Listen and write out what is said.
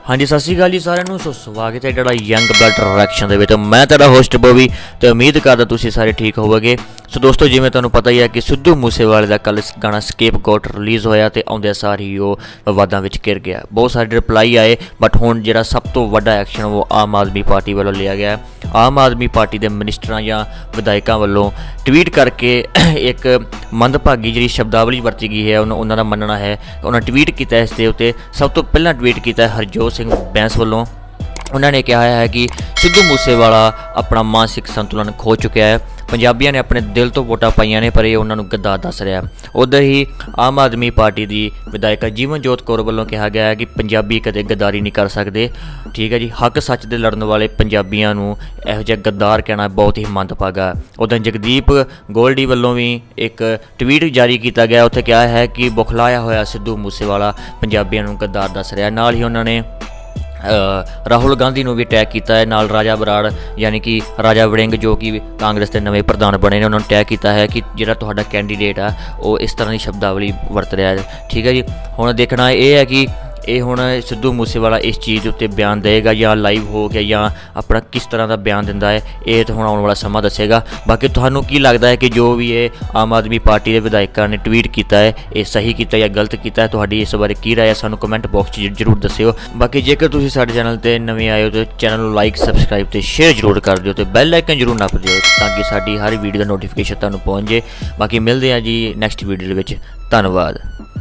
हाँ जी, सत श्री अकाल जी सारिਆਂ सो स्वागत है ਜਿਹੜਾ यंग ब्लड रिएक्शन ਦੇ ਵਿੱਚ। मैं तेरा होस्ट बॉबी तो उम्मीद करदा तुसीं सारे ठीक होवोगे। सो दोस्तों, जिवें तुहानूं पता ही है कि सिद्धू मूसेवाले का कल गाना स्केपगोट रिलीज़ होया तो आउंदे सार ही वो विवादां विच घिर गया। बहुत सारे रिप्लाई आए, बट हुण जिहड़ा सब तो वड्डा एक्शन वो आम आदमी पार्टी वालों लिया गया। आम आदमी पार्टी के मिनिस्टरां या विधायकों वालों ट्वीट करके एक मंदभागी जी शब्दावली वरती गई है। उन्होंने मनना है, उन्होंने ट्वीट किया इस दे उत्ते। सब तो पहला ट्वीट किया हरजोत सिंह बैंस वालों। उन्होंने कहा है कि सिद्धू मूसेवाला अपना मानसिक संतुलन खो चुका है। पंजाबियों ने अपने दिल तो वोटां पाइयां ने, पर ये उन्होंने गद्दार दस रहा है। उधर ही आम आदमी पार्टी की विधायक जीवनजोत कौर वालों कहा गया है कि पंजाबी कदे गद्दारी नहीं कर सकते। ठीक है जी, हक सच दे लड़न वाले पंजाबियों नूं इहो जिहा गद्दार कहना बहुत ही मंदभागा। उधर जगदीप गोल्डी वालों भी एक ट्वीट जारी किया गया, उत्थे कहा है कि बुखलाया होया सिद्धू मूसेवाला पंजाबियों नूं गद्दार दस रहा। नाल ही उन्होंने राहुल गांधी को भी टैग किया है, नाल राजा बराड़ यानी कि राजा वड़िंग जो कि कांग्रेस के नवे प्रधान बने ने, उन्होंने टैग किया है कि जिहड़ा तुहाडा कैंडीडेट आ वो इस तरह की शब्दावली वरत रहा है। ठीक है जी, हुण देखना यह है कि ये हुण सिद्धू मूसेवाला इस चीज़ उत्ते बयान देगा या लाइव हो गया या अपना किस तरह का बयान दिंदा है, ये तो हुण आने वाला समा दसेगा। बाकी तुहानूं की लगता है कि जो भी ये आम आदमी पार्टी के विधायकों ने ट्वीट किया है ये सही किया या गलत किया है? तुहाडी इस बारे की राय है सानूं कमेंट बॉक्स जरूर दस्सिओ। बाकी जेकर तुसीं साडे चैनल ते नवे आए हो तो चैनल नूं लाइक सबसक्राइब तो शेयर जरूर कर दिओ, तो बैल आइकन जरूर नप दिओ ताकि साडी हर वीडियो का नोटिफिकेशन तुहानूं पहुंच जाए। बाकी मिलते हैं जी नैक्सट वीडियो दे विच। धन्नवाद।